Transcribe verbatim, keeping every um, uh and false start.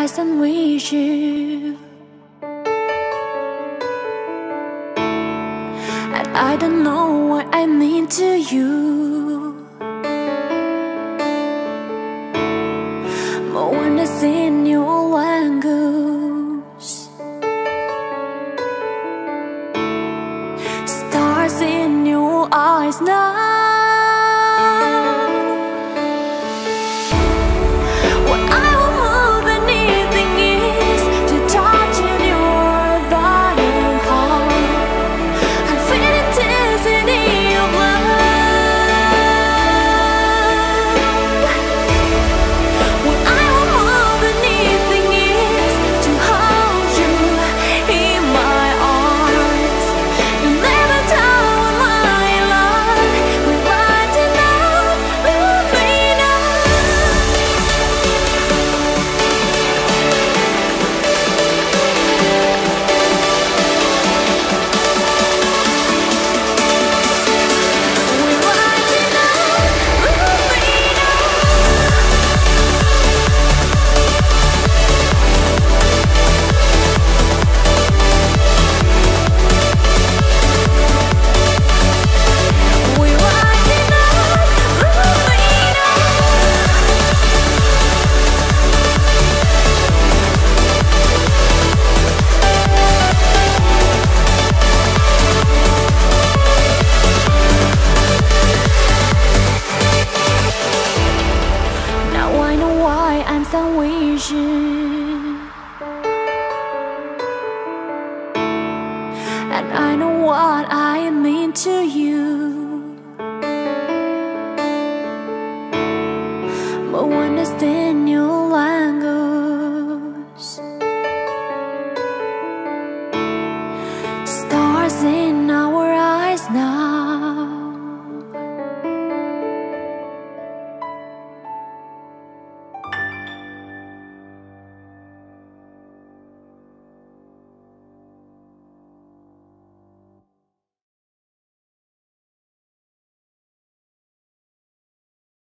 I stand with you, and I don't know what I mean to you. But when I see your angles, stars in your eyes now. And I know what I mean to you. But when